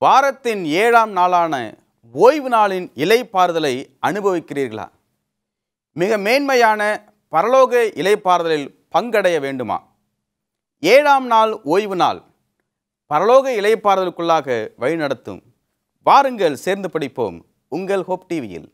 வாரத்தின் 7ஆம் நாளான ஓய்வு நாளின் இலைப்பாறுதலை அனுபவிக்கிறீர்களா? மிக மேன்மையான பரலோக இலைப்பாறுதலில் பங்கடைய வேண்டுமா? 7ஆம் நாள் ஓய்வு நாள் பரலோக இலைப்பாறுதலுக்குள்ளாக வழிநடத்தும். வாருங்கள் சேர்ந்து படிப்போம் உங்கள் ஹோப் டிவியில்.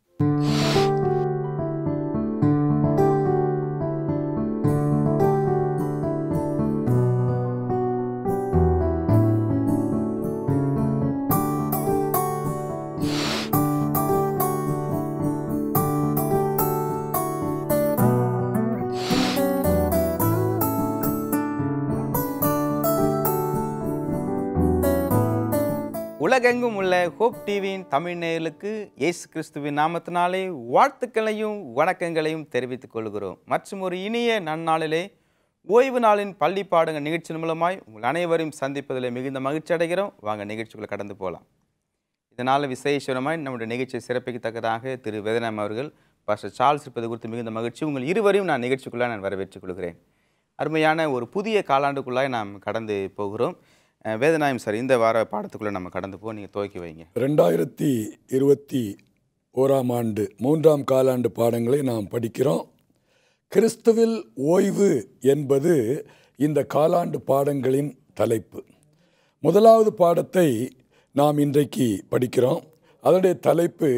உலகெங்கும் உள்ள ஹோப் டிவியின் தமிழ் நேயர்களுக்கு இயேசு கிறிஸ்துவின் நாமத்தினாலே வாழ்த்துக்களையும் வணக்கங்களையும் தெரிவித்துக் கொள்கிறோம். மற்றும் ஒரு இனிய நன்னாளிலே ஓய்வு நாளின் பள்ளி பாடங்கள் நிகழ்ச்சியின் மூலமாய் உங்கள் அனைவரையும் சந்திப்பதில் மிகுந்த மகிழ்ச்சி அடைகிறோம். வாங்க நிகழ்ச்சிக்குள்ள கடந்து போகலாம். இதனால் விசேஷமாய் நம்முடைய நிகழ்ச்சியை சிறப்பிக்கத்தக்கதாக திரு வேதநாயகம் அவர்கள் பாஸ்டர் சார்ல்ஸ் இருப்பது குறித்து மிகுந்த மகிழ்ச்சி. உங்கள் இருவரையும் நான் நிகழ்ச்சிக்குள்ளாக நான் வரவேற்றுக் கொள்கிறேன். அருமையான ஒரு புதிய காலாண்டுக்குள்ளாக நாம் கடந்து போகிறோம். வேதநாயகம் சார், இந்த வார பாடத்துக்குள்ளே நம்ம கடந்து போக நீங்கள் துவக்கி வைங்க. 2021ஆம் ஆண்டு 3ஆம் காலாண்டு பாடங்களை நாம் படிக்கிறோம். கிறிஸ்துவில் ஓய்வு என்பது இந்த காலாண்டு பாடங்களின் தலைப்பு. முதலாவது பாடத்தை நாம் இன்றைக்கு படிக்கிறோம். அதனுடைய தலைப்பு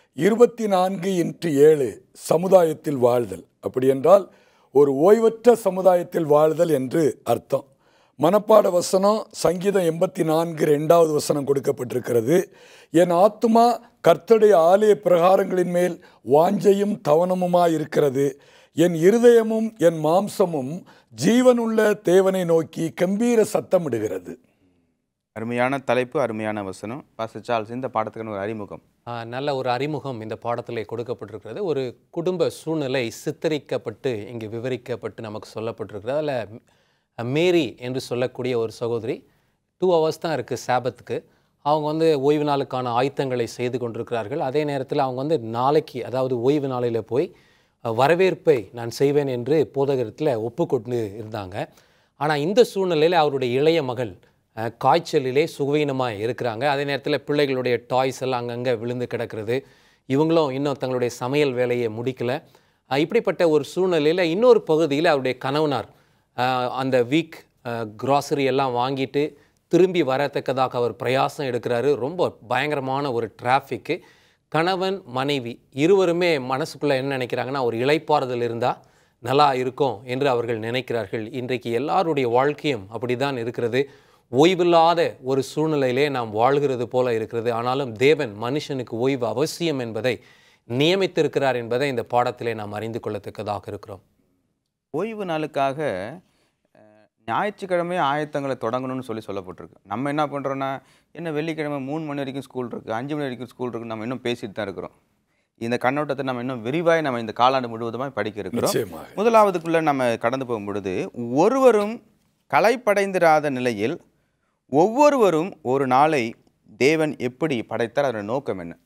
24x7 சமுதாயத்தில் வாழ்தல். அப்படி என்றால் ஒரு ஓய்வற்ற சமுதாயத்தில் வாழ்தல் என்று அர்த்தம். மனப்பாட வசனம் சங்கீதம் 84:2 வசனம் கொடுக்கப்பட்டிருக்கிறது. என் ஆத்துமா கர்த்தருடைய ஆலய பிரகாரங்களின் மேல் வாஞ்சையும் தவனமுமாய் இருக்கிறது. என் இருதயமும் என் மாம்சமும் ஜீவனுள்ள தேவனை நோக்கி கம்பீர சத்தமிடுகிறது. அருமையான தலைப்பு, அருமையான வசனம். பாஸ்டர் சார்ல்ஸ், இந்த பாடத்துக்கான ஒரு அறிமுகம். நல்ல ஒரு அறிமுகம் இந்த பாடத்தில் கொடுக்கப்பட்டிருக்கிறது. ஒரு குடும்ப சூழ்நிலை சித்தரிக்கப்பட்டு இங்கே விவரிக்கப்பட்டு நமக்கு சொல்லப்பட்டிருக்கிறது. அதில் மேரி என்று சொல்லக்கூடிய ஒரு சகோதரி 2 hours தான் இருக்குது சாபத்துக்கு. அவங்க ஓய்வு நாளுக்கான ஆயத்தங்களை செய்து கொண்டிருக்கிறார்கள். அதே நேரத்தில் அவங்க நாளைக்கு, அதாவது ஓய்வு நாளில் போய் வரவேற்பை நான் செய்வேன் என்று போதகத்தில் ஒப்புக்கொண்டு இருந்தாங்க. ஆனால் இந்த சூழ்நிலையில் அவருடைய இளைய மகள் காய்ச்சலிலே சுகவீனமாக இருக்கிறாங்க. அதே நேரத்தில் பிள்ளைகளுடைய டாய்ஸ் எல்லாம் அங்கங்கே விழுந்து கிடக்கிறது. இவங்களும் இன்னும் தங்களுடைய சமையல் வேலையை முடிக்கலை. இப்படிப்பட்ட ஒரு சூழ்நிலையில் இன்னொரு பகுதியில் அவருடைய கணவனார் அந்த வீக் க்ராசரி எல்லாம் வாங்கிட்டு திரும்பி வரத்தக்கதாக அவர் பிரயாசம் எடுக்கிறாரு. ரொம்ப பயங்கரமான ஒரு டிராஃபிக்கு. கணவன் மனைவி இருவருமே மனசுக்குள்ளே என்ன நினைக்கிறாங்கன்னா, ஒரு இளைப்பாறுதல் இருந்தால் நல்லா இருக்கும் என்று அவர்கள் நினைக்கிறார்கள். இன்றைக்கு எல்லாருடைய வாழ்க்கையும் அப்படி தான் இருக்கிறது. ஓய்வில்லாத ஒரு சூழ்நிலையிலே நாம் வாழ்கிறது போல இருக்கிறது. ஆனாலும் தேவன் மனுஷனுக்கு ஓய்வு அவசியம் என்பதை நியமித்திருக்கிறார் என்பதை இந்த பாடத்திலே நாம் அறிந்து கொள்ளத்தக்கதாக இருக்கிறோம். ஓய்வு நாளுக்காக ஞாயிற்றுக்கிழமை ஆயத்தங்களை தொடங்கணும்னு சொல்லப்பட்டிருக்கு. நம்ம என்ன பண்ணுறோன்னா, என்ன வெள்ளிக்கிழமை 3 மணி வரைக்கும் ஸ்கூல் இருக்குது, 5 மணி வரைக்கும் ஸ்கூல் இருக்குது, நம்ம இன்னும் பேசிட்டு தான் இருக்கிறோம். இந்த கண்ணோட்டத்தை நம்ம இன்னும் விரிவாக நம்ம இந்த காலாண்டு முழுவதுமாக படிக்க இருக்கிறோம். முதலாவதுக்குள்ளே நம்ம கடந்து போகும் பொழுது, ஒருவரும் களைப்படைந்திராத நிலையில் ஒவ்வொருவரும் ஒரு நாளை தேவன் எப்படி படைத்தார், அதோட நோக்கம் என்ன?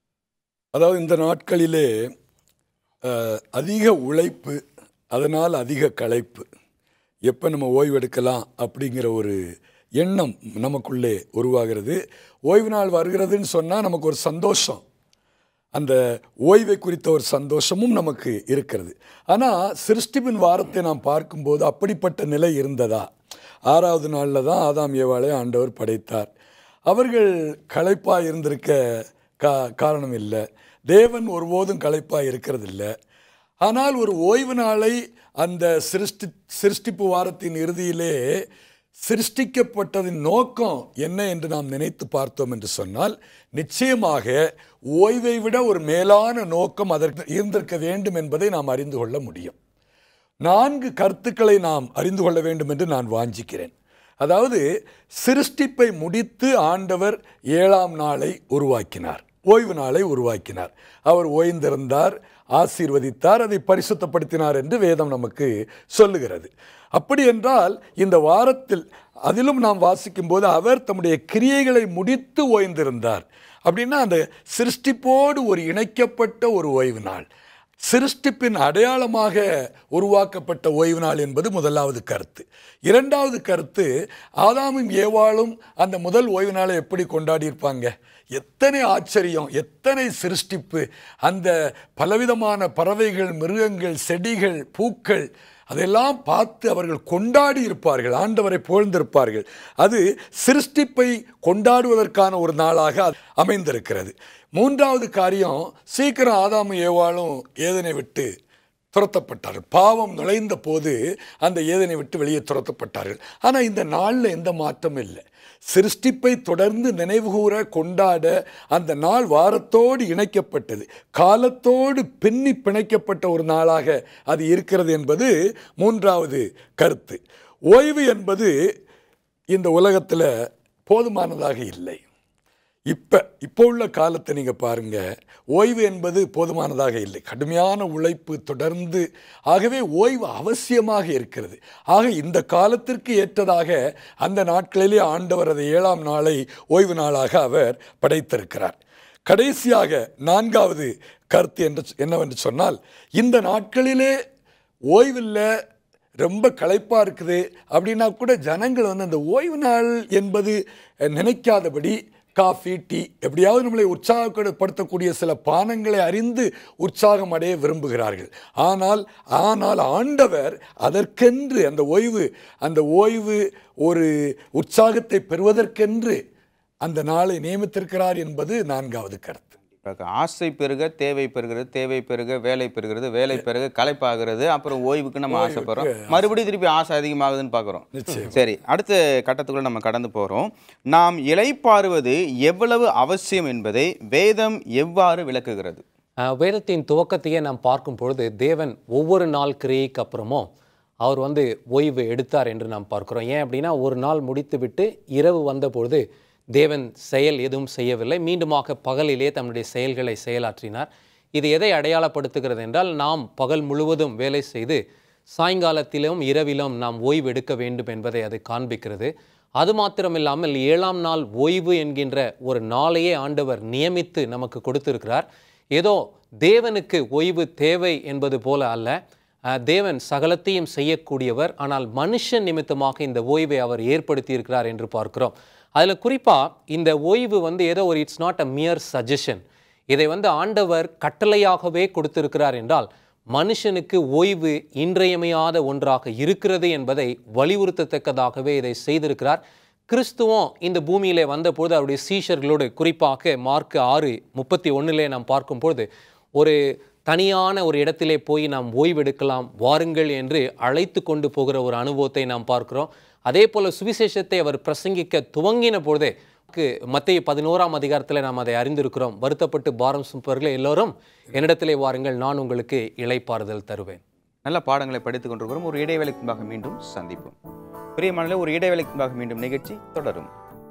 அதாவது இந்த நாட்களிலே அதிக உழைப்பு, அதனால் அதிக களைப்பு. எப்போ நம்ம ஓய்வெடுக்கலாம் அப்படிங்கிற ஒரு எண்ணம் நமக்குள்ளே உருவாகிறது. ஓய்வு நாள் வருகிறதுன்னு சொன்னால் நமக்கு ஒரு சந்தோஷம், அந்த ஓய்வை குறித்த ஒரு சந்தோஷமும் நமக்கு இருக்கிறது. ஆனால் சிருஷ்டிப்பின் வாரத்தை நாம் பார்க்கும்போது அப்படிப்பட்ட நிலை இருந்ததா? 6வது நாளில் தான் ஆதாம் ஏவாளை ஆண்டவர் படைத்தார். அவர்கள் களைப்பாக இருந்திருக்க காரணம் இல்லை. தேவன் ஒருபோதும் களைப்பாக இருக்கிறதில்லை. ஆனால் ஒரு ஓய்வு நாளை அந்த சிருஷ்டிப்பு வாரத்தின் இறுதியிலே சிருஷ்டிக்கப்பட்டதின் நோக்கம் என்ன என்று நாம் நினைத்து பார்த்தோம் என்று சொன்னால், நிச்சயமாக ஓய்வை விட ஒரு மேலான நோக்கம் அதற்கு இருந்திருக்க வேண்டும் என்பதை நாம் அறிந்து கொள்ள முடியும். 4 கருத்துக்களை நாம் அறிந்து கொள்ள வேண்டும் என்று நான் வாஞ்சிக்கிறேன். அதாவது, சிருஷ்டிப்பை முடித்து ஆண்டவர் 7ஆம் நாளை உருவாக்கினார், ஓய்வு நாளை உருவாக்கினார். அவர் ஓய்ந்திருந்தார், ஆசீர்வதித்தார், அதை பரிசுத்தப்படுத்தினார் என்று வேதம் நமக்கு சொல்லுகிறது. அப்படி என்றால் இந்த வாரத்தில் அதிலும் நாம் வாசிக்கும் போது அவர் தம்முடைய கிரியைகளை முடித்து ஓய்ந்திருந்தார். அப்படின்னா அந்த சிருஷ்டிப்போடு ஒரு இணைக்கப்பட்ட ஒரு ஓய்வு நாள். சிருஷ்டிப்பின் அடையாளமாக உருவாக்கப்பட்ட ஓய்வு நாள் என்பது முதலாவது கருத்து. இரண்டாவது கருத்து, ஆதாமும் ஏவாளும் அந்த முதல் ஓய்வு நாளை எப்படி கொண்டாடி இருப்பாங்க? எத்தனை ஆச்சரியம், எத்தனை சிருஷ்டிப்பு! அந்த பலவிதமான பறவைகள், மிருகங்கள், செடிகள், பூக்கள் அதெல்லாம் பார்த்து அவர்கள் கொண்டாடி இருப்பார்கள், ஆண்டவரை புகழ்ந்திருப்பார்கள். அது சிருஷ்டிப்பை கொண்டாடுவதற்கான ஒரு நாளாக அமைந்திருக்கிறது. மூன்றாவது காரியம், சீக்கிரம் ஆதாமும் ஏவாளும் ஏதனை விட்டு துரத்தப்பட்டார்கள். பாவம் நுழைந்த போது அந்த ஏதனை விட்டு வெளியே துரத்தப்பட்டார்கள். ஆனால் இந்த நாளில் எந்த மாற்றமும் இல்லை. சிருஷ்டிப்பை தொடர்ந்து நினைவுகூர கொண்டாட அந்த நாள் வாரத்தோடு இணைக்கப்பட்டது, காலத்தோடு பின்னி பிணைக்கப்பட்ட ஒரு நாளாக அது இருக்கிறது என்பது மூன்றாவது கருத்து. ஓய்வு என்பது இந்த உலகத்தில் போதுமானதாக இல்லை. இப்போ உள்ள காலத்தை நீங்கள் பாருங்கள், ஓய்வு என்பது போதுமானதாக இல்லை. கடுமையான உழைப்பு தொடர்ந்து, ஆகவே ஓய்வு அவசியமாக இருக்கிறது. ஆக இந்த காலத்திற்கு ஏற்றதாக அந்த நாட்களிலே ஆண்டவர் அதை 7ஆம் நாளை ஓய்வு நாளாக அவர் படைத்திருக்கிறார். கடைசியாக நான்காவது கருத்து என்னவென்று சொன்னால், இந்த நாட்களிலே ஓய்வில் ரொம்ப களைப்பாக இருக்குது அப்படின்னா கூட ஜனங்கள் அந்த ஓய்வு நாள் என்பது நினைக்காதபடி காஃபி, டீ, எப்படியாவது நம்மளை உற்சாகப்படுத்தக்கூடிய சில பானங்களை அறிந்து உற்சாகம் அடைய விரும்புகிறார்கள். ஆனால் ஆண்டவர் அதற்கென்று அந்த ஓய்வு ஒரு உற்சாகத்தை பெறுவதற்கென்று அந்த நாளை நியமித்திருக்கிறார் என்பது நான்காவது கருத்து. ஆசை பெருக தேவை பெறுகிறது, தேவை பெருக வேலை பெறுகிறது, வேலை பெருக களைப்பாகிறது, அப்புறம் ஓய்வுக்கு நம்ம ஆசைப்படுறோம், மறுபடியும் திருப்பி ஆசை அதிகமாகுதுன்னு பார்க்குறோம். சரி, அடுத்த கட்டத்துக்குள்ள நம்ம கடந்து போகிறோம். நாம் இளைப்பாறுவது எவ்வளவு அவசியம் என்பதை வேதம் எவ்வாறு விளக்குகிறது? வேதத்தின் துவக்கத்தையே நாம் பார்க்கும் பொழுது தேவன் ஒவ்வொரு நாள் கிரியைக்கு அப்புறமும் அவர் ஓய்வு எடுத்தார் என்று நாம் பார்க்கிறோம். ஏன் அப்படின்னா, ஒரு நாள் முடித்து விட்டு இரவு வந்த பொழுது தேவன் செயல் எதுவும் செய்யவில்லை, மீண்டுமாக பகலிலே தன்னுடைய செயல்களை செயலாற்றினார். இது எதை அடையாளப்படுத்துகிறது என்றால், நாம் பகல் முழுவதும் வேலை செய்து சாயங்காலத்திலும் இரவிலும் நாம் ஓய்வு எடுக்க வேண்டும் என்பதை அது காண்பிக்கிறது. அது மாத்திரமில்லாமல் 7ஆம் நாள் ஓய்வு என்கின்ற ஒரு நாளையே ஆண்டவர் நியமித்து நமக்கு கொடுத்திருக்கிறார். ஏதோ தேவனுக்கு ஓய்வு தேவை என்பது போல அல்ல, தேவன் சகலத்தையும் செய்யக்கூடியவர். ஆனால் மனுஷன் நிமித்தமாக இந்த ஓய்வை அவர் ஏற்படுத்தி இருக்கிறார் என்று பார்க்கிறோம். அதில் குறிப்பாக இந்த ஓய்வு ஏதோ ஒரு it's not a mere suggestion. இதை ஆண்டவர் கட்டளையாகவே கொடுத்திருக்கிறார் என்றால், மனுஷனுக்கு ஓய்வு இன்றியமையாத ஒன்றாக இருக்கிறது என்பதை வலியுறுத்தத்தக்கதாகவே இதை செய்திருக்கிறார். கிறிஸ்துவம் இந்த பூமியிலே வந்தபோது அவருடைய சீஷர்களோடு, குறிப்பாக மார்க் 6:31 நாம் பார்க்கும்பொழுது, ஒரு தனியான ஒரு இடத்திலே போய் நாம் ஓய்வெடுக்கலாம் வாருங்கள் என்று அழைத்து கொண்டு போகிற ஒரு அனுபவத்தை நாம் பார்க்கிறோம். அதே போல சுவிசேஷத்தை அவர் பிரசங்கிக்க துவங்கின பொழுதே, மத்தேயு 11ஆம் அதிகாரத்தில் நாம் அதை அறிந்திருக்கிறோம். வருத்தப்பட்டு பாரம் சுமப்பவர்களே எல்லோரும் என்னிடத்திலே வாருங்கள், நான் உங்களுக்கு இளைப்பாறுதல் தருவேன். நல்ல பாடங்களை படித்துக் கொண்டிருக்கிறோம். ஒரு இடைவேளைக்கு முன்பாக மீண்டும் சந்திப்போம். பிரியமானவர்களே, ஒரு இடைவேளைக்கு முன்பாக மீண்டும் நிகழ்ச்சி தொடரும்.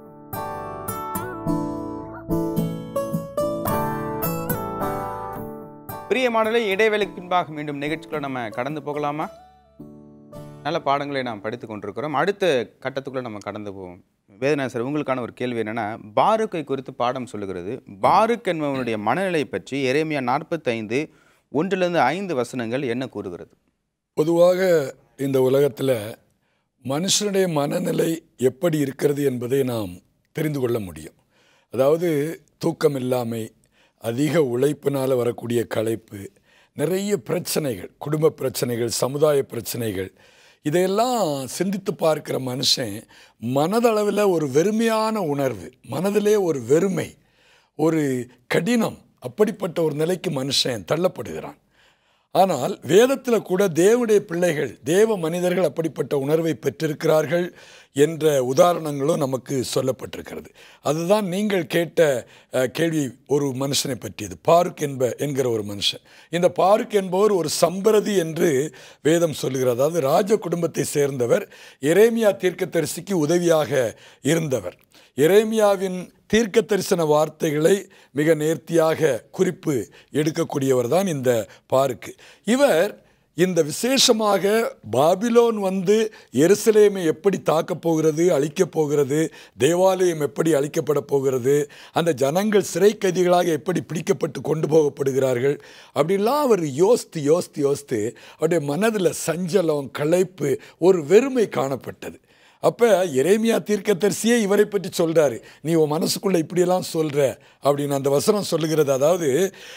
பிரியமானவர்களே, இடைவேளைக்கு பின்பாக மீண்டும் நிகழ்ச்சிக்குள்ள நம்ம கடந்து போகலாமா? நல்ல பாடங்களை நாம் படித்து கொண்டிருக்கிறோம். அடுத்த கட்டத்துக்குள்ளே நம்ம கடந்து போவோம். வேதனா சார், உங்களுக்கான ஒரு கேள்வி என்னென்னா, பாருக்கை குறித்து பாடம் சொல்லுகிறது. பாருக் என்பவனுடைய மனநிலை பற்றி எரேமியா 45:1-5 வசனங்கள் என்ன கூறுகிறது? பொதுவாக இந்த உலகத்தில் மனுஷனுடைய மனநிலை எப்படி இருக்கிறது என்பதை நாம் தெரிந்து கொள்ள முடியும். அதாவது தூக்கம் இல்லாமை, அதிக உழைப்பினால் வரக்கூடிய களைப்பு, நிறைய பிரச்சனைகள், குடும்ப பிரச்சனைகள், சமுதாய பிரச்சனைகள், இதையெல்லாம் சிந்தித்து பார்க்கிற மனுஷன் மனதளவில் ஒரு வெறுமையான உணர்வு, மனதிலே ஒரு வெறுமை, ஒரு கடினம், அப்படிப்பட்ட ஒரு நிலைக்கு மனுஷன் தள்ளப்படுகிறான். ஆனால் வேதத்தில் கூட தேவனுடைய பிள்ளைகள், தேவ மனிதர்கள் அப்படிப்பட்ட உணர்வை பெற்றிருக்கிறார்கள் என்ற உதாரணங்களும் நமக்கு சொல்லப்பட்டிருக்கிறது. அதுதான் நீங்கள் கேட்ட கேள்வி ஒரு மனுஷனை பற்றியது. பாருக் என்கிற ஒரு மனுஷன். இந்த பாருக் என்பவர் ஒரு சம்பிரதி என்று வேதம் சொல்லுகிறது. அதாவது ராஜ குடும்பத்தை சேர்ந்தவர், எரேமியா தீர்க்கதரிசிக்கு உதவியாக இருந்தவர். எரேமியாவின் தீர்க்க தரிசன வார்த்தைகளை மிக நேர்த்தியாக குறிப்பு எடுக்கக்கூடியவர் தான் இந்த பாருக்கு. இவர் இந்த விசேஷமாக பாபிலோன் வந்து எருசலேமை எப்படி தாக்கப் போகிறது, அழிக்கப் போகிறது, தேவாலயம் எப்படி அழிக்கப்பட போகிறது, அந்த ஜனங்கள் சிறை கைதிகளாக எப்படி பிடிக்கப்பட்டு கொண்டு போகப்படுகிறார்கள் அப்படின்லாம் அவர் யோசித்து அவருடைய மனதில் சஞ்சலம், களைப்பு, ஒரு வெறுமை காணப்பட்டது. அப்போ எரேமியா தீர்க்கதரிசியே இவரை பற்றி சொல்கிறாரு, நீ உன் மனசுக்குள்ளே இப்படியெல்லாம் சொல்கிற அப்படின்னு அந்த வசனம் சொல்லுகிறது. அதாவது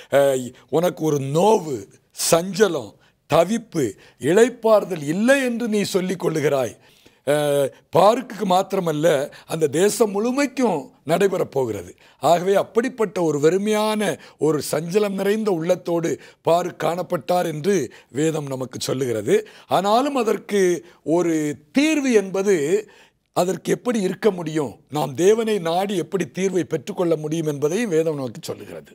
உனக்கு ஒரு நோவு, சஞ்சலம், தவிப்பு, இளைப்பாறுதல் இல்லை என்று நீ சொல்லிக் கொள்ளுகிறாய். பாருக்கு மாத்திரமல்ல, அந்த தேசம் முழுமைக்கும் நடைபெறப் போகிறது. ஆகவே அப்படிப்பட்ட ஒரு வெறுமையான ஒரு சஞ்சலம் நிறைந்த உள்ளத்தோடு பாரு காணப்பட்டார் என்று வேதம் நமக்கு சொல்லுகிறது. ஆனாலும் அதற்கு ஒரு தீர்வு என்பது அதற்கு எப்படி இருக்க முடியும், நாம் தேவனை நாடி எப்படி தீர்வை பெற்றுக்கொள்ள முடியும் என்பதை வேதம் நமக்கு சொல்லுகிறது.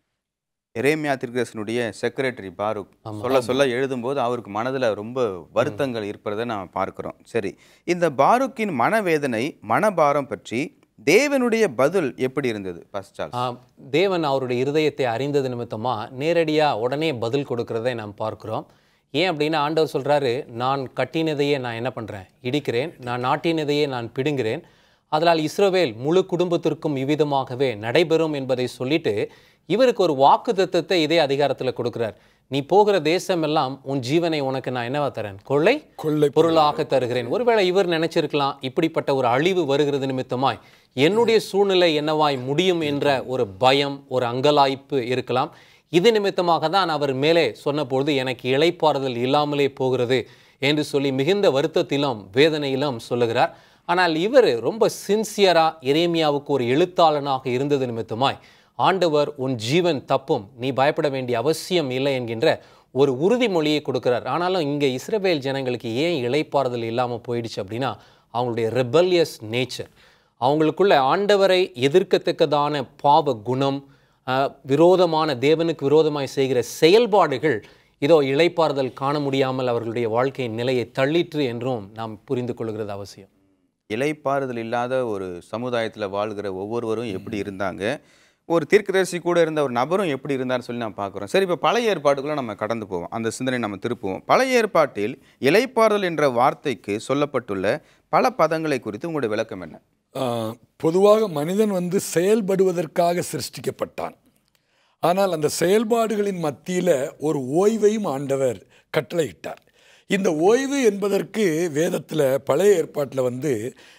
எரேமியா தீர்க்கதரிசியினுடைய செக்ரட்டரி பாருக் சொல்ல எழுதும்போது அவருக்கு மனதில் ரொம்ப வருத்தங்கள் இருப்பதை நாம் பார்க்கிறோம். சரி, இந்த பாருக்கின் மனவேதனை, மனபாரம் பற்றி தேவனுடைய பதில் எப்படி இருந்தது? தேவன் அவருடைய இருதயத்தை அறிந்தது நிமித்தமாக நேரடியாக உடனே பதில் கொடுக்கறதை நாம் பார்க்கிறோம். ஏன் அப்படின்னா, ஆண்டவர் சொல்கிறாரு, நான் கட்டினதையே நான் என்ன பண்ணுறேன், இடிக்கிறேன், நான் நாட்டினதையே நான் பிடுங்கிறேன், அதனால் இஸ்ரவேல் முழு குடும்பத்திற்கும் இவ்விதமாகவே நடைபெறும் என்பதை சொல்லிட்டு இவருக்கு ஒரு வாக்கு தத்தத்தை இதே அதிகாரத்தில் கொடுக்கிறார். நீ போகிற தேசம் எல்லாம் உன் ஜீவனை உனக்கு நான் என்னவா தரேன், கொள்ளை பொருளாக தருகிறேன். ஒருவேளை இவர் நினைச்சிருக்கலாம், இப்படிப்பட்ட ஒரு அழிவு வருகிறது நிமித்தமாய் என்னுடைய சூழ்நிலை என்னவாய் முடியும் என்ற ஒரு பயம், ஒரு அங்கலாய்ப்பு இருக்கலாம். இது நிமித்தமாக தான் அவர் மேலே சொன்னபொழுது எனக்கு இளைப்பாறுதல் இல்லாமலே போகிறது என்று சொல்லி மிகுந்த வருத்தத்திலும் வேதனையிலும் சொல்லுகிறார். ஆனால் இவர் ரொம்ப சின்சியரா எரேமியாவுக்கு ஒரு எழுத்தாளனாக இருந்தது நிமித்தமாய் ஆண்டவர் உன் ஜீவன் தப்பும், நீ பயப்பட வேண்டிய அவசியம் இல்லை என்கின்ற ஒரு உறுதிமொழியை கொடுக்கிறார். ஆனாலும் இங்கே இஸ்ரவேல் ஜனங்களுக்கு ஏன் இளைப்பாறுதல் இல்லாமல் போயிடுச்சு அப்படின்னா, அவங்களுடைய ரெபல்லியஸ் நேச்சர், அவங்களுக்குள்ள ஆண்டவரை எதிர்க்கத்தக்கதான பாவ குணம், விரோதமான தேவனுக்கு விரோதமாய் செய்கிற செயல்பாடுகள் இதோ இளைப்பாறுதல் காண முடியாமல் அவர்களுடைய வாழ்க்கையின் நிலையை தள்ளிற்று என்றும் நாம் புரிந்து கொள்கிறது அவசியம். இளைப்பாறுதல் இல்லாத ஒரு சமுதாயத்தில் வாழ்கிற ஒவ்வொருவரும் எப்படி இருந்தாங்க, ஒரு தீர்க்கதரிசி கூட இருந்த ஒரு நபரும் எப்படி இருந்தார்னு சொல்லி நான் பார்க்குறோம். சரி, இப்போ பழைய ஏற்பாட்டுக்குள்ளே நம்ம கடந்து போவோம், அந்த சிந்தனை நம்ம திருப்புவோம். பழைய ஏற்பாட்டில் இளைப்பாறுதல் என்ற வார்த்தைக்கு சொல்லப்பட்டுள்ள பல பதங்களை குறித்து உங்களுடைய விளக்கம் என்ன? பொதுவாக மனிதன் வந்து செயல்படுவதற்காக சிருஷ்டிக்கப்பட்டான். ஆனால் அந்த செயல்பாடுகளின் மத்தியில் ஒரு ஓய்வையும் ஆண்டவர் கட்டளையிட்டார். இந்த ஓய்வு என்பதற்கு வேதத்தில் பழைய ஏற்பாட்டில் வந்து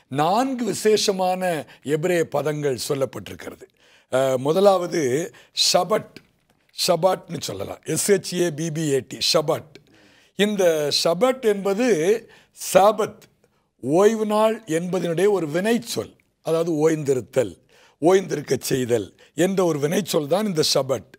4 விசேஷமான எபிரேய பதங்கள் சொல்லப்பட்டிருக்கிறது. முதலாவது ஷபாட்னு சொல்லலாம், SHABBAT, ஷபாட். இந்த ஷபாட் என்பது சாபத், ஓய்வு நாள் என்பதனுடைய ஒரு வினைச்சொல். அதாவது ஓய்ந்திருத்தல், ஓய்ந்திருக்க செய்தல் என்ற ஒரு வினைச்சொல் தான் இந்த ஷபாட்.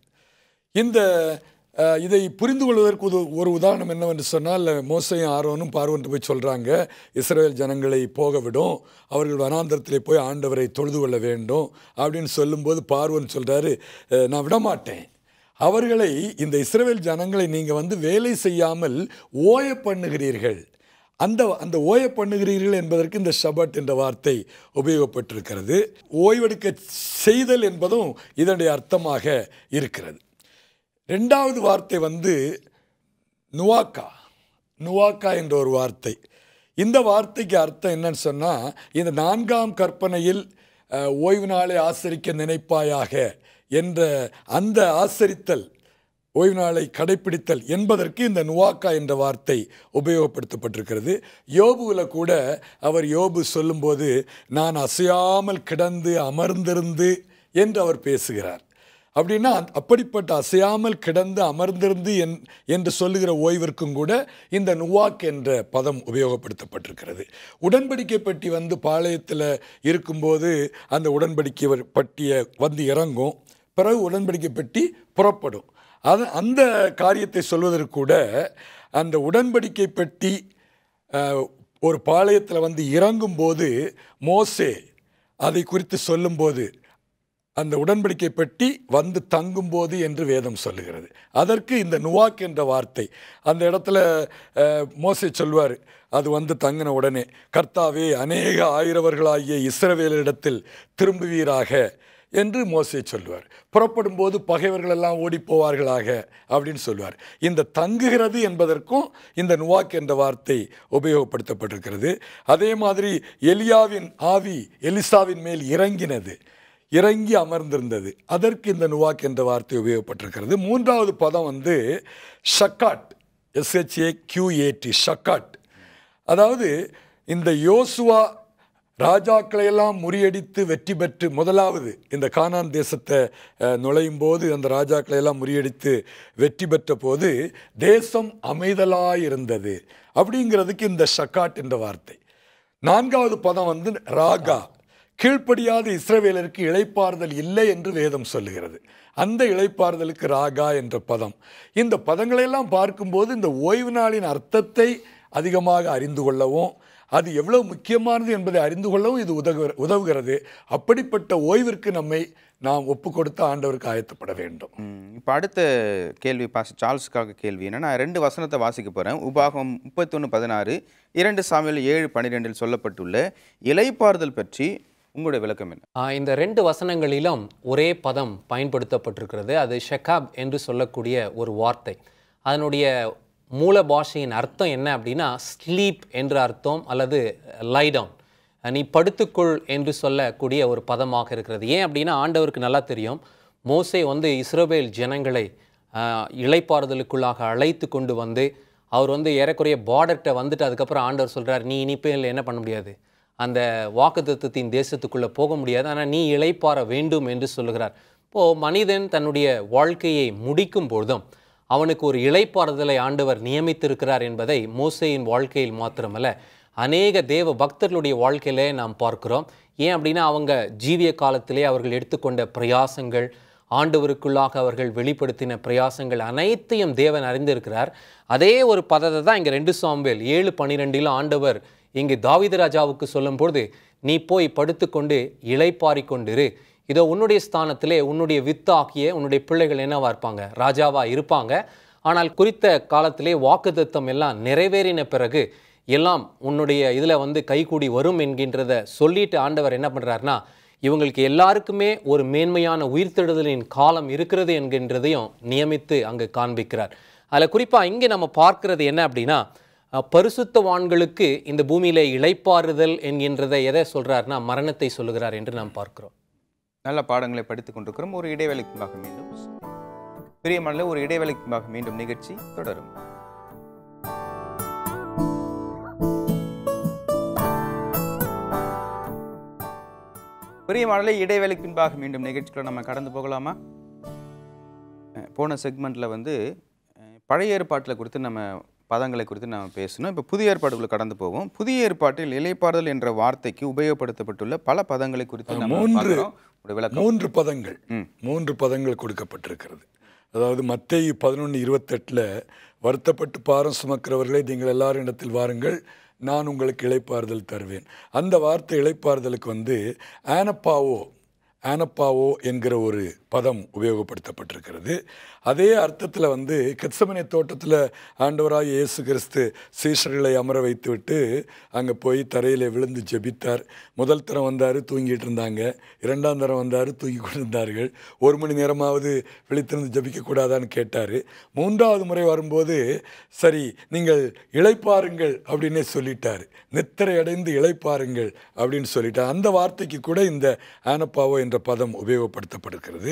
இதை புரிந்து கொள்வதற்கு ஒரு உதாரணம் என்னவென்று சொன்னால், மோசையும் ஆரோனும் பார்வன்ட்டு போய் சொல்கிறாங்க, இஸ்ரவேல் ஜனங்களை போக விடும், அவர்கள் வனாந்தரத்திலே போய் ஆண்டவரை தொழுது கொள்ள வேண்டும் அப்படின்னு சொல்லும்போது பார்வன் சொல்கிறாரு, நான் விடமாட்டேன், அவர்களை, இந்த இஸ்ரவேல் ஜனங்களை நீங்கள் வந்து வேலை செய்யாமல் ஓய பண்ணுகிறீர்கள். அந்த ஓய பண்ணுகிறீர்கள் என்பதற்கு இந்த ஷபாட் என்ற வார்த்தை உபயோகப்பட்டிருக்கிறது. ஓய்வெடுக்க செய்தல் என்பதும் இதனுடைய அர்த்தமாக இருக்கிறது. 2வது வார்த்தை வந்து நுவாக்கா என்ற ஒரு வார்த்தை. இந்த வார்த்தைக்கு அர்த்தம் என்னன்னு சொன்னால், இந்த 4ஆம் கற்பனையில் ஓய்வு நாளை ஆசரிக்க நினைப்பாயாக என்ற அந்த ஆசரித்தல், ஓய்வு நாளை கடைப்பிடித்தல் என்பதற்கு இந்த நுவாக்கா என்ற வார்த்தை உபயோகப்படுத்தப்பட்டிருக்கிறது. யோபுவில் கூட அவர் யோபு சொல்லும்போது நான் அசையாமல் கிடந்து அமர்ந்திருந்து என்று அவர் பேசுகிறார். அப்படின்னா அப்படிப்பட்ட அசையாமல் கிடந்து அமர்ந்திருந்து என்று சொல்லுகிற ஓய்விற்கும் கூட இந்த நுவாக் என்ற பதம் உபயோகப்படுத்தப்பட்டிருக்கிறது. உடன்படிக்கை பட்டி வந்து பாளையத்தில் இருக்கும்போது அந்த உடன்படிக்கை பட்டியை வந்து இறங்கும், பிறகு உடன்படிக்கை பெட்டி புறப்படும். அந்த காரியத்தை சொல்வதற்கு கூட அந்த உடன்படிக்கை பெட்டி ஒரு பாளையத்தில் வந்து இறங்கும்போது மோசே அதை குறித்து சொல்லும்போது அந்த உடன்படிக்கை பெட்டி வந்து தங்கும்போது என்று வேதம் சொல்லுகிறது. அதற்கு இந்த நுவாக் என்ற வார்த்தை, அந்த இடத்துல மோசே சொல்வார், அது வந்து தங்கின உடனே, கர்த்தாவே அநேக ஆயிரவர்களாகிய இஸ்ரவேலிடத்தில் திரும்புவீராக என்று மோசே சொல்லுவார். புறப்படும் போது பகைவர்கள் எல்லாம் ஓடி போவார்களாக அப்படின்னு சொல்லுவார். இந்த தங்குகிறது என்பதற்கும் இந்த நுவாக் என்ற வார்த்தை உபயோகப்படுத்தப்பட்டிருக்கிறது. அதே மாதிரி எலியாவின் ஆவி எலிசாவின் மேல் இறங்கி அமர்ந்திருந்தது, அதற்கு இந்த நுவாக் என்ற வார்த்தை உபயோகப்பட்டிருக்கிறது. மூன்றாவது பதம் ஷக்காட், SHAQAT, ஷக்காட். அதாவது இந்த யோசுவா ராஜாக்களையெல்லாம் முறியடித்து வெற்றி பெற்று முதலாவது இந்த கானான் தேசத்தை நுழையும் போது அந்த ராஜாக்களையெல்லாம் முறியடித்து வெற்றி பெற்ற போது தேசம் அமைதலாயிருந்தது அப்படிங்கிறதுக்கு இந்த ஷக்காட் என்ற வார்த்தை. நான்காவது பதம் ராகா, கீழ்ப்படியாத இஸ்ரவேலருக்கு இளைப்பாறுதல் இல்லை என்று வேதம் சொல்லுகிறது. அந்த இளைப்பாறுதலுக்கு ராகா என்ற பதம். இந்த பதங்களையெல்லாம் பார்க்கும்போது இந்த ஓய்வு நாளின் அர்த்தத்தை அதிகமாக அறிந்து கொள்ளவும் அது எவ்வளவு முக்கியமானது என்பதை அறிந்து கொள்ளவும் இது உதவுகிறது. அப்படிப்பட்ட ஓய்விற்கு நாம் ஒப்பு கொடுத்து ஆண்டவருக்கு ஆயத்தப்பட வேண்டும். இப்போ அடுத்த கேள்வி பாஸ்டர் சார்ல்ஸுக்காக கேள்வி என்னன்னா, 2 வசனத்தை வாசிக்க போகிறேன். உபாகம் 31:16, 2 சாமுவேல் 7:12 சொல்லப்பட்டுள்ள இளைப்பாறுதல் பற்றி உங்களுடைய விளக்கம் என்ன? இந்த 2 வசனங்களிலும் ஒரே பதம் பயன்படுத்தப்பட்டிருக்கிறது. அது ஷெகாப் என்று சொல்லக்கூடிய ஒரு வார்த்தை. அதனுடைய மூல பாஷையின் அர்த்தம் என்ன அப்படின்னா ஸ்லீப் என்ற அர்த்தம், அல்லது லை டவுன், நீ படுத்துக்கொள் என்று சொல்லக்கூடிய ஒரு பதமாக இருக்கிறது. ஏன் அப்படின்னா ஆண்டவருக்கு நல்லா தெரியும், மோசே இஸ்ரவேல் ஜனங்களை இளைப்பாறுதலுக்குள்ளாக அழைத்து கொண்டு அவர் ஏறக்குறைய பார்டர்கிட்ட வந்துட்டு அதுக்கப்புறம் ஆண்டவர் சொல்கிறார், நீ இனிப்பேல் என்ன பண்ண முடியாது, அந்த வாக்குத்தத்தத்தின் தேசத்துக்குள்ளே போக முடியாது, ஆனால் நீ இளைப்பாற வேண்டும் என்று சொல்லுகிறார். இப்போது மனிதன் தன்னுடைய வாழ்க்கையை முடிக்கும் பொழுதும் அவனுக்கு ஒரு இளைப்பாறுதலை ஆண்டவர் நியமித்திருக்கிறார் என்பதை மோசேயின் வாழ்க்கையில் மாத்திரமல்ல அநேக தேவ பக்தர்களுடைய வாழ்க்கையிலே நாம் பார்க்கிறோம். ஏன் அப்படின்னா அவங்க ஜீவிய காலத்திலே அவர்கள் எடுத்துக்கொண்ட பிரயாசங்கள், ஆண்டவருக்குள்ளாக அவர்கள் வெளிப்படுத்தின பிரயாசங்கள் அனைத்தையும் தேவன் அறிந்திருக்கிறார். அதே ஒரு பதத்தை தான் இங்கே 2 சாமுவேல் 7:12 ஆண்டவர் இங்கு தாவீது ராஜாவுக்கு சொல்லும்பொழுது, நீ போய் படுத்துக்கொண்டு இளைப்பாறிக்கொண்டிரு, இதோ உன்னுடைய ஸ்தானத்திலே உன்னுடைய வித்தாகிய உன்னுடைய பிள்ளைகள் என்னவா இருப்பாங்க, ராஜாவா இருப்பாங்க. ஆனால் குறித்த காலத்திலே வாக்குத்தத்தம் எல்லாம் நிறைவேறின பிறகு எல்லாம் உன்னுடைய இதில் கைகூடி வரும் என்கின்றத சொல்லிட்டு ஆண்டவர் என்ன பண்ணுறாருனா, இவங்களுக்கு எல்லாருக்குமே ஒரு மேன்மையான உயிர்த்தெழுதலின் காலம் இருக்கிறது என்கின்றதையும் நியமித்து அங்கு காண்பிக்கிறார். அதில் குறிப்பாக இங்கே நம்ம பார்க்கிறது என்ன அப்படின்னா, பரிசுத்தவான்களுக்கு இந்த பூமியிலே இளைப்பாறுதல் என்கின்றதை எதை சொல்கிறாருன்னா மரணத்தை சொல்லுகிறார் என்று நாம் பார்க்கிறோம். நல்ல பாடங்களை படித்துக் கொண்டிருக்கிறோம். ஒரு இடைவேளைக்குமாக மீண்டும் பிரியமான ஒரு இடைவேளைக்குமாக மீண்டும் நிகழ்ச்சி தொடரும். பிரியமான இடைவேளைக்கு பின்பாக மீண்டும் நிகழ்ச்சிக்குள்ள நம்ம கடந்து போகலாமா? போன செக்மெண்ட்ல பழைய ஏற்பாட்டில் குறித்து நம்ம பதங்களை குறித்து நாம் பேசணும். இப்போ புதிய ஏற்பாடுகளை கடந்து போவோம். புதிய ஏற்பாட்டில் இளைப்பாறுதல் என்ற வார்த்தைக்கு உபயோகப்படுத்தப்பட்டுள்ள பல பதங்களை குறித்து மூன்று பதங்கள் கொடுக்கப்பட்டிருக்கிறது. அதாவது மத்தேயு 11:28 வருத்தப்பட்டு பாரம் சுமக்கிறவர்களே நீங்கள் எல்லாரும் இடத்தில் வாருங்கள், நான் உங்களுக்கு இளைப்பாறுதல் தருவேன். அந்த வார்த்தை இளைப்பாறுதலுக்கு ஆனப்பாவோ என்கிற ஒரு பதம் உபயோகப்படுத்தப்பட்டிருக்கிறது. அதே அர்த்தத்தில் கெத்செமனே தோட்டத்தில் ஆண்டவராகிய இயேசு கிறிஸ்து சீஷர்களை அமர வைத்து விட்டு அங்கே போய் தரையில் விழுந்து ஜெபித்தார். முதல் தரம் வந்தார், தூங்கிட்டு இருந்தாங்க. 2ஆம் தரம் வந்தார், தூங்கி கொண்டு இருந்தார்கள். 1 மணி நேரமாவது விழித்திருந்து ஜெபிக்கக்கூடாதான்னு கேட்டார். 3ஆவது முறை வரும்போது சரி நீங்கள் இளைப்பாருங்கள் அப்படின்னே சொல்லிட்டார். நித்திரை அடைந்து இளைப்பாருங்கள் அப்படின்னு சொல்லிட்டார். அந்த வார்த்தைக்கு கூட இந்த ஆனப்பாவோ என்ற பதம் உபயோகப்படுத்தப்படுகிறது.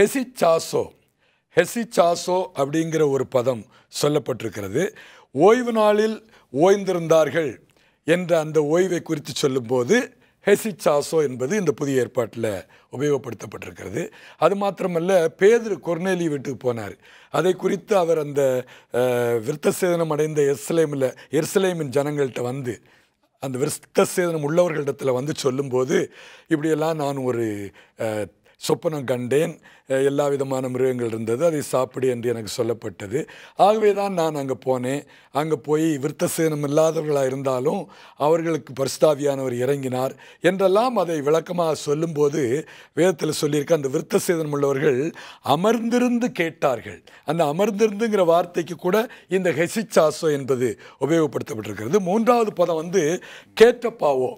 ஹெசிச்சாசோ அப்படிங்கிற ஒரு பதம் சொல்லப்பட்டிருக்கிறது. ஓய்வு நாளில் ஓய்ந்திருந்தார்கள் என்ற அந்த ஓய்வை குறித்து சொல்லும்போது ஹெசிச்சாசோ என்பது இந்த புதிய ஏற்பாட்டில் உபயோகப்படுத்தப்பட்டிருக்கிறது. அது மாத்திரமல்ல, பேதுரு கொர்நேலி வீட்டுக்கு போனார். அதை குறித்து அவர் அந்த விருத்தசேதனம் அடைந்த எருசலேமின் ஜனங்கள்கிட்ட அந்த விருத்தசேதனம் உள்ளவர்களிடத்தில் சொல்லும்போது, இப்படியெல்லாம் நான் ஒரு சொப்பனம் கண்டேன், எல்லா விதமான மிருகங்கள் இருந்தது, அதை சாப்பிடு என்று எனக்கு சொல்லப்பட்டது. ஆகவே தான் நான் அங்கே போனேன். அங்கே போய் விருத்தசேதனம் இல்லாதவர்களாக இருந்தாலும் அவர்களுக்கு பரிசுத்தாவியானவர் இறங்கினார் என்றெல்லாம் அதை விளக்கமாக சொல்லும்போது வேதத்தில் சொல்லியிருக்க அந்த விருத்தசேதனம் உள்ளவர்கள் அமர்ந்திருந்து கேட்டார்கள். அந்த அமர்ந்திருந்துங்கிற வார்த்தைக்கு கூட இந்த ஹெசிச்சாசோ என்பது உபயோகப்படுத்தப்பட்டிருக்கிறது. 3ஆவது பதம்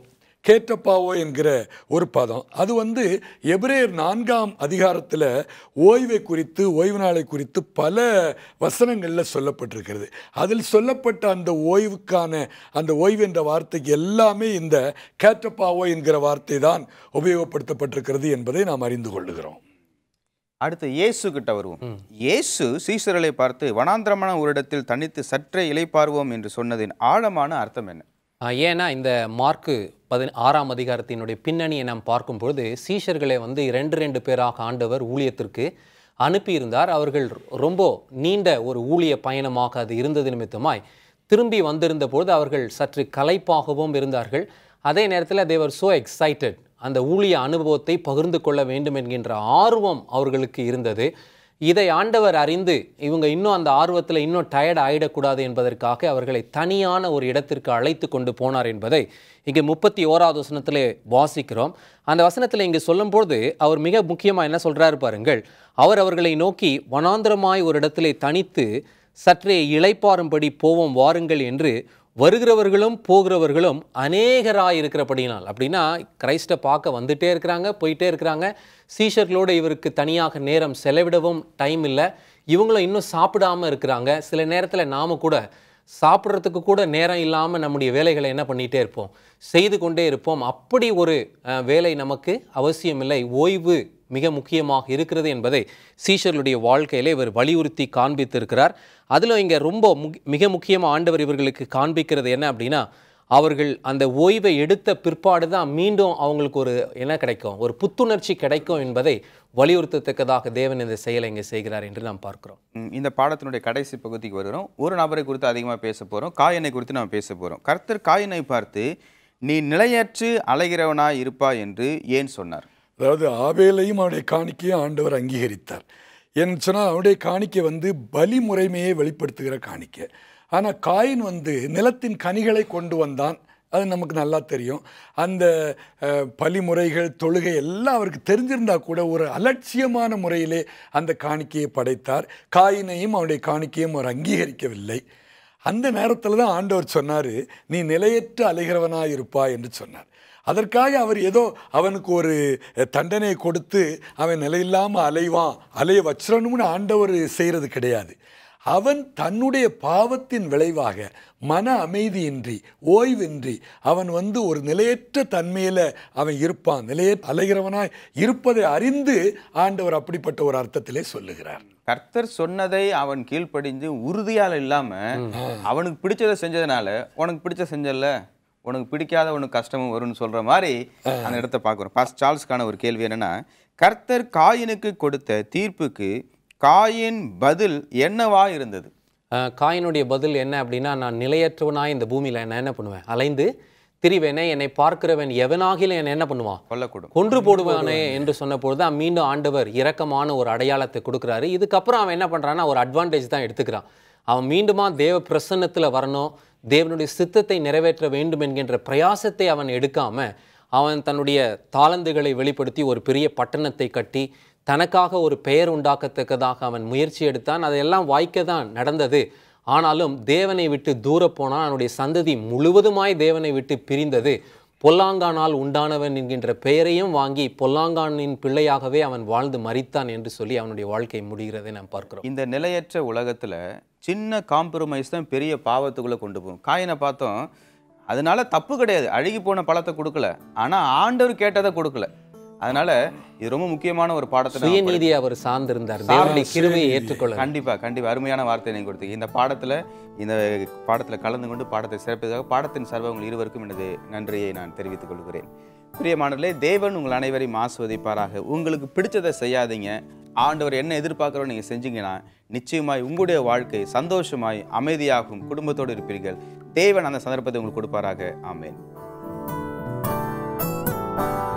கேட்டப்பாவோ என்கிற ஒரு பதம். அது எபிரேயர் 4ஆம் அதிகாரத்தில் ஓய்வை குறித்து, ஓய்வு நாளை குறித்து பல வசனங்களில் சொல்லப்பட்டிருக்கிறது. அதில் சொல்லப்பட்ட அந்த ஓய்வுக்கான அந்த ஓய்வு என்ற வார்த்தைக்கு எல்லாமே இந்த கேட்டப்பாவோ என்கிற வார்த்தை தான் உபயோகப்படுத்தப்பட்டிருக்கிறது என்பதை நாம் அறிந்து கொள்ளுகிறோம். அடுத்து இயேசு கிட்ட வருவோம். இயேசு சீஷர்களை பார்த்து வனாந்திரமான ஒரு இடத்தில் தனித்து சற்றே இளைப்பாறுவோம் என்று சொன்னதின் ஆழமான அர்த்தம் என்ன? ஏன்னா இந்த மார்க்கு 16ஆம் அதிகாரத்தினுடைய பின்னணியை நாம் பார்க்கும்பொழுது சீஷர்களை 2 பேராக ஆண்டவர் ஊழியத்திற்கு அனுப்பியிருந்தார். அவர்கள் ரொம்ப நீண்ட ஒரு ஊழிய பயணமாக அது இருந்தது நிமித்தமாய் திரும்பி வந்திருந்த பொழுது அவர்கள் சற்று களைப்பாகவும் இருந்தார்கள். அதே நேரத்தில் they were so excited. அந்த ஊழிய அனுபவத்தை பகிர்ந்து கொள்ள வேண்டும் என்கின்ற ஆர்வம் அவர்களுக்கு இருந்தது. இதை ஆண்டவர் அறிந்து இவங்க இன்னும் அந்த ஆர்வத்தில் இன்னும் டயர்ட் ஆகிடக்கூடாது என்பதற்காக அவர்களை தனியான ஒரு இடத்திற்கு அழைத்து கொண்டு போனார் என்பதை இங்கே 31வது வசனத்தில் வாசிக்கிறோம். அந்த வசனத்தில் இங்கே சொல்லும்போது அவர் மிக முக்கியமாக என்ன சொல்கிறாரு பாருங்கள். அவர் அவர்களை நோக்கி வனாந்திரமாய் ஒரு இடத்திலே தனித்து சற்றே இளைப்பாறும்படி போவோம் வாருங்கள் என்று வருகிறவர்களும் போகிறவர்களும் அநேகராயிருக்கிறபடினால். அப்படின்னா கிரைஸ்டை பார்க்க வந்துட்டே இருக்கிறாங்க, போயிட்டே இருக்கிறாங்க. சீஷர்களோடு இவருக்கு தனியாக நேரம் செலவிடவும் டைம் இல்லை. இவங்களும் இன்னும் சாப்பிடாமல் இருக்கிறாங்க. சில நேரத்தில் நாம் கூட சாப்பிட்றதுக்கு கூட நேரம் இல்லாமல் நம்முடைய வேலைகளை என்ன பண்ணிகிட்டே இருப்போம், செய்து கொண்டே இருப்போம். அப்படி ஒரு வேலை நமக்கு அவசியமில்லை. ஓய்வு மிக முக்கியமாக இருக்கிறது என்பதை சீஷர்களுடைய வாழ்க்கையிலே இவர் வலியுறுத்தி காண்பித்திருக்கிறார். அதில் இங்கே ரொம்ப மிக முக்கியமாக ஆண்டவர் இவர்களுக்கு காண்பிக்கிறது என்ன அப்படின்னா, அவர்கள் அந்த ஓய்வை எடுத்த பிற்பாடு தான் மீண்டும் அவங்களுக்கு ஒரு என்ன கிடைக்கும், ஒரு புத்துணர்ச்சி கிடைக்கும் என்பதை வலியுறுத்தத்தக்கதாக தேவன் இந்த செயலை இங்கே செய்கிறார் என்று நாம் பார்க்கிறோம். இந்த பாடத்தினுடைய கடைசி பகுதிக்கு வருகிறோம். ஒரு நபரை குறித்து அதிகமாக பேச போகிறோம். காயினை குறித்து நாம் பேச போகிறோம். கர்த்தர் காயினை பார்த்து நீ நிலையற்று அலைகிறவனாய் இருப்பாய் என்று ஏன் சொன்னார்? அதாவது ஆபேலையும் அவனுடைய காணிக்கையும் ஆண்டவர் அங்கீகரித்தார். ஏன்னு சொன்னால் அவனுடைய காணிக்கை பலி முறைமையை வெளிப்படுத்துகிற காணிக்கை. ஆனால் காயின் நிலத்தின் கனிகளை கொண்டு வந்தான். அது நமக்கு நல்லா தெரியும். அந்த பலிமுறைகள், தொழுகை எல்லாம் அவருக்கு தெரிஞ்சிருந்தா கூட ஒரு அலட்சியமான முறையிலே அந்த காணிக்கையை படைத்தார். காயினையும் அவனுடைய காணிக்கையும் அவர் அங்கீகரிக்கவில்லை. அந்த நேரத்தில் தான் ஆண்டவர் சொன்னார், நீ நிலையற்று அலைகிறவனாக இருப்பாய் என்று சொன்னார். அதற்காக அவர் ஏதோ அவனுக்கு ஒரு தண்டனையை கொடுத்து அவன் நிலையில்லாமல் அலைய வச்சிடணும்னு ஆண்டவர் செய்கிறது கிடையாது. அவன் தன்னுடைய பாவத்தின் விளைவாக மன அமைதியின்றி, ஓய்வின்றி அவன் ஒரு நிலையற்ற தன்மையில் அவன் இருப்பான். அலைகிறவனாய் இருப்பதை அறிந்து ஆண்டவர் அப்படிப்பட்ட ஒரு அர்த்தத்திலே சொல்லுகிறார். கர்த்தர் சொன்னதை அவன் கீழ்ப்படிஞ்சு உறுதியால் இல்லாமல் அவனுக்கு பிடிச்சதை செஞ்சதுனால, உனக்கு பிடிச்ச செஞ்சல உனக்கு பிடிக்காத உனக்கு கஷ்டமும் வரும்னு சொல்கிற மாதிரி அந்த இடத்த பார்க்குறோம். பாஸ்டர் சார்ல்ஸ்க்கான ஒரு கேள்வி என்னென்னா, கர்த்தர் காயினுக்கு கொடுத்த தீர்ப்புக்கு காயின் பதில் என்னவா இருந்தது? காயினுடைய பதில் என்ன அப்படின்னா, நான் நிலையற்றவனாய் இந்த பூமியில் என்ன பண்ணுவேன், அலைந்து திரிவேனே, என்னை பார்க்கிறவன் எவனாகிலும் என்னை என்ன பண்ணுவான், கொன்று போடுவானே என்று சொன்ன பொழுது தான் மீண்டும் ஆண்டவர் இரக்கமான ஒரு அடையாளத்தை கொடுக்குறாரு. இதுக்கப்புறம் அவன் என்ன பண்ணுறான்னா ஒரு அட்வான்டேஜ் தான் எடுத்துக்கிறான். அவன் மீண்டுமா தேவ பிரசன்னத்தில் வரணும், தேவனுடைய சித்தத்தை நிறைவேற்ற வேண்டும் என்கின்ற பிரயாசத்தை அவன் எடுக்காம அவன் தன்னுடைய தாளந்துகளை வெளிப்படுத்தி ஒரு பெரிய பட்டணத்தை கட்டி தனக்காக ஒரு பெயர் உண்டாக்கத்தக்கதாக அவன் முயற்சி எடுத்தான். அதெல்லாம் வாய்க்க தான் நடந்தது. ஆனாலும் தேவனை விட்டு தூர போனான். அவனுடைய சந்ததி முழுவதுமாய் தேவனை விட்டு பிரிந்தது. பொல்லாங்கானால் உண்டானவன் என்கின்ற பெயரையும் வாங்கி பொல்லாங்கானின் பிள்ளையாகவே அவன் வாழ்ந்து மரித்தான் என்று சொல்லி அவனுடைய வாழ்க்கை முடிகிறதை நாம் பார்க்கிறோம். இந்த நிலையற்ற உலகத்தில் சின்ன காம்ப்ரமைஸ் தான் பெரிய பாவத்துக்குள்ளே கொண்டு போகும். காயினை பார்த்தோம், அதனால தப்பு கிடையாது, அழுகி போன பழத்தை கொடுக்கல, ஆனால் ஆண்டவர் கேட்டதை கொடுக்கல. அதனால இது ரொம்ப முக்கியமான ஒரு பாடத்தை, சுயநீதியை அவர் சார்ந்திருந்தார், தேவனுடைய கிருபையை ஏற்றுக்கொள்ள. கண்டிப்பாக அருமையான வார்த்தை நீங்கள் கொடுத்தீங்க. இந்த பாடத்தில் கலந்து கொண்டு பாடத்தை சிறப்பதற்காக பாடத்தின் சார்பாக உங்கள் இருவருக்கும் எனது நன்றியை நான் தெரிவித்துக் கொள்கிறேன். பிரியமானவர்களே, தேவன் உங்கள் அனைவரையும் ஆசீர்வதிப்பாராக. உங்களுக்கு பிடிச்சதை செய்யாதீங்க. ஆண்டவர் என்ன எதிர்பார்க்குறோம் நீங்கள் செஞ்சீங்கன்னா நிச்சயமாய் உங்களுடைய வாழ்க்கை சந்தோஷமாய் அமைதியாகும் குடும்பத்தோடு இருப்பீர்கள். தேவன் அந்த சந்தர்ப்பத்தை உங்களுக்கு கொடுப்பாராக. ஆமென்.